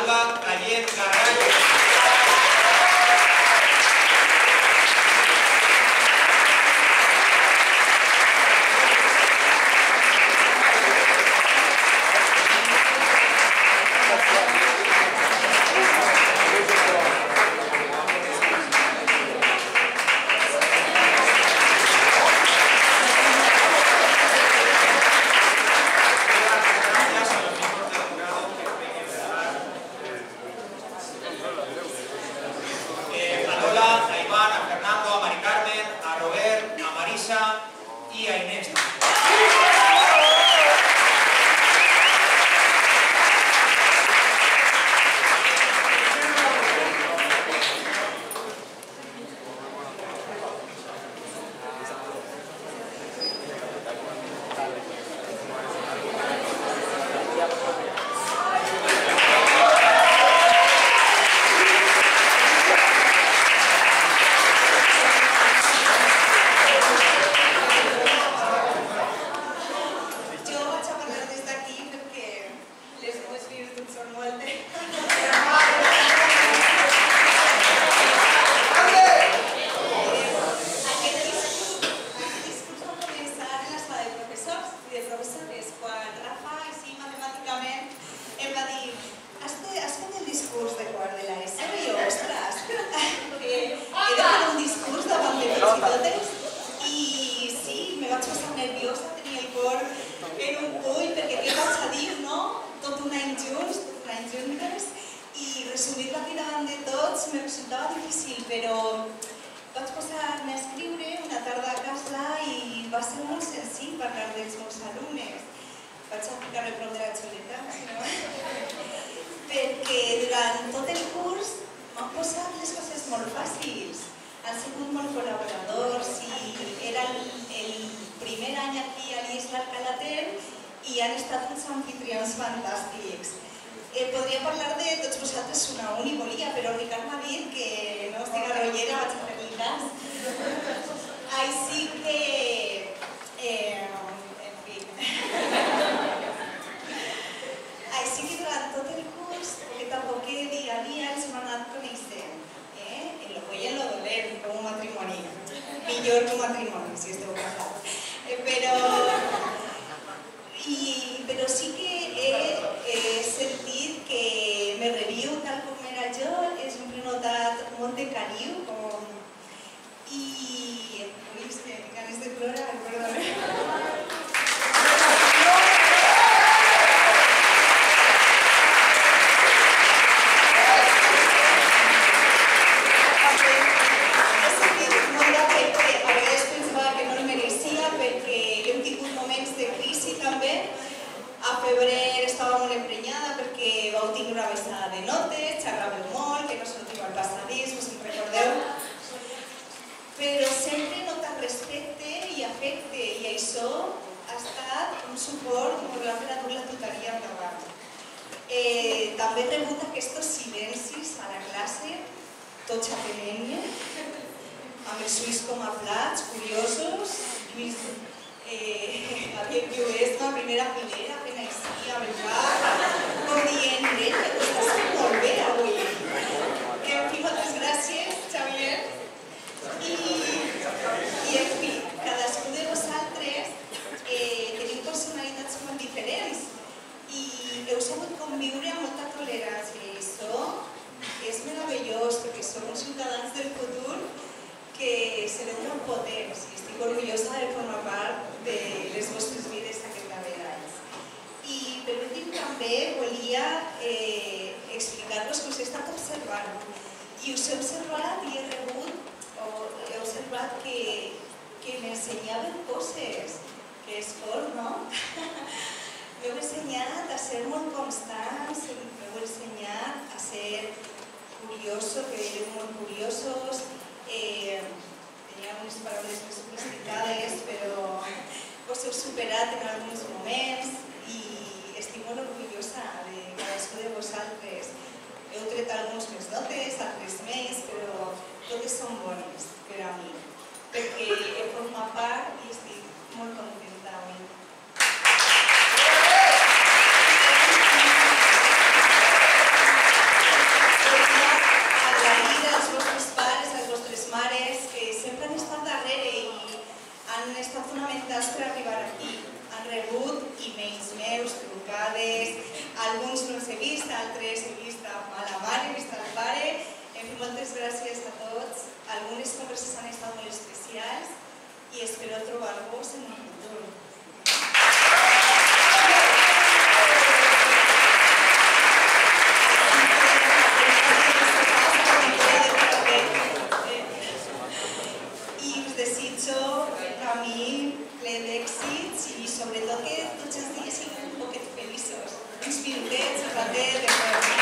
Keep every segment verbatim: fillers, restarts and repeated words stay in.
Paola Gallet Garrallo. Perquè he format part i estic molt contenta avui. i espero trobar-vos en el futur. I us desitjo un camí ple d'èxits i sobretot que tots els dies sigueu un poquet feliços, uns vinguets també de fer.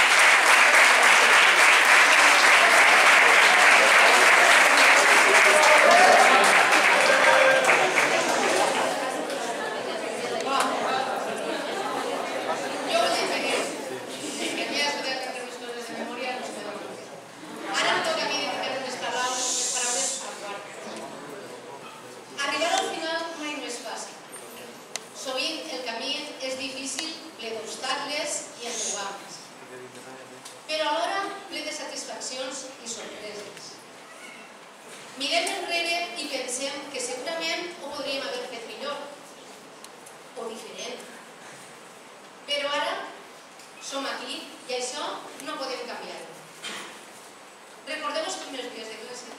Sovint el camí és difícil, ple d'obstacles i entrebancs, però alhora ple de satisfaccions i sorpreses. Mirem enrere i pensem que segurament ho podríem haver fet millor o diferent. Però ara som aquí i això no podem canviar-ho. Recordem els primers dies de classe.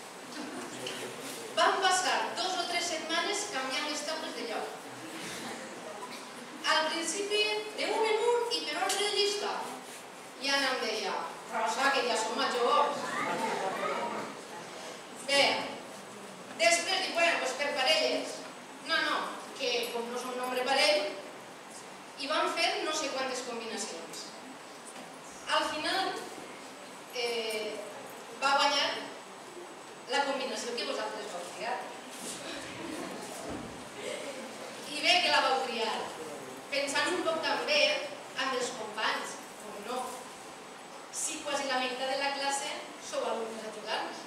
Vam passar dos o tres setmanes canviant les taules de lloc. Al principi, de un en un i per ordre de llista. I Anna em deia, Rosa, que ja som majors. Bé, després dic, bueno, doncs per parelles. No, no, que com no som nombre parell, i vam fer no sé quantes combinacions. Al final, eh, va guanyar la combinació que vosaltres vau triar. I bé que la vau triar. Pensant un poc també amb els companys, com no. Si quasi la meitat de la classe sou alumnes ajudants.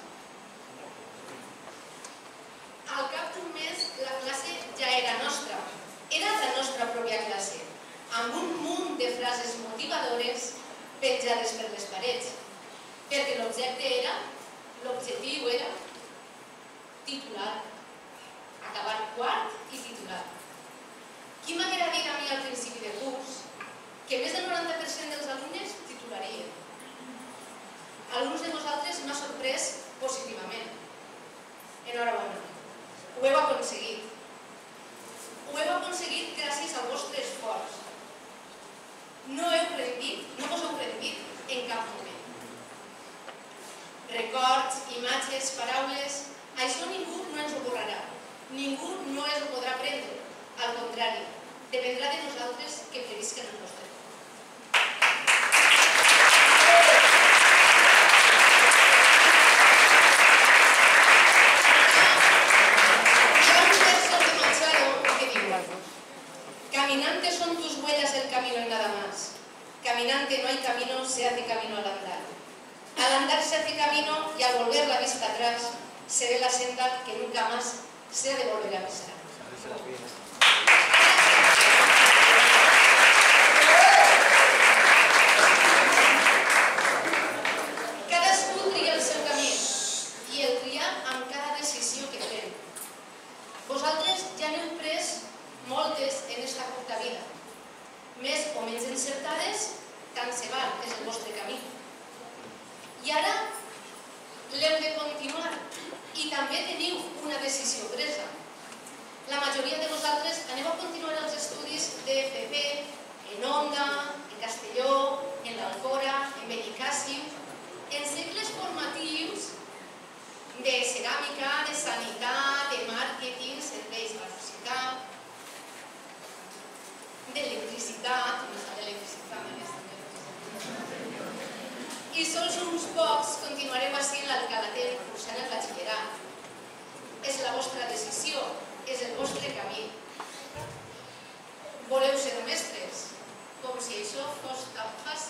Al cap d'un mes la classe ja era nostra. Era la nostra pròpia classe, amb un munt de frases motivadores penjades per les parets, perquè l'objecte era, l'objectiu era titular, acabar quart i titular. Qui m'haguera dit a mi al principi de curs que més del noranta per cent dels alumnes titularien? Alguns de vosaltres m'ha sorprès positivament. Enhorabona. Ho heu aconseguit. Ho heu aconseguit gràcies al vostre esforç. No heu rendit, no us heu rendit en cap moment. Records, imatges, paraules, això ningú no ens ho borrarà. Ningú no ens ho podrà prendre. Al contrari, dependrà de nosaltres que previsquen el nostre. Hi ha un verso de Machado que diu: Caminante son tus huellas el camino y nada más. Caminante no hay camino, se hace camino al andar. Al andar se hace camino y al volver la vista atrás se ve la senda que nunca más se ha de volver a pisar. Cadascú tria el seu camí i el tria amb cada decisió que pren. Vosaltres ja n'heu pres moltes en esta curta vida. Més o menys encertades, tant se val, és el vostre camí. I ara l'heu de continuar i també teniu una decisió presa. La majoria de vosaltres aneu a continuar els estudis d'F P, en Onda, en Castelló, en l'Alcora, en Benicàssim, en cicles formatius de ceràmica, de sanitat, de màrqueting, serveis a la societat, d'electricitat, no està d'electricitat en aquesta i sols uns pocs continuareu així en l'Alcalater cursant el batxillerat. És la vostra decisió, és el vostre camí. Voleu ser mestres, com si això fos tan fàcil.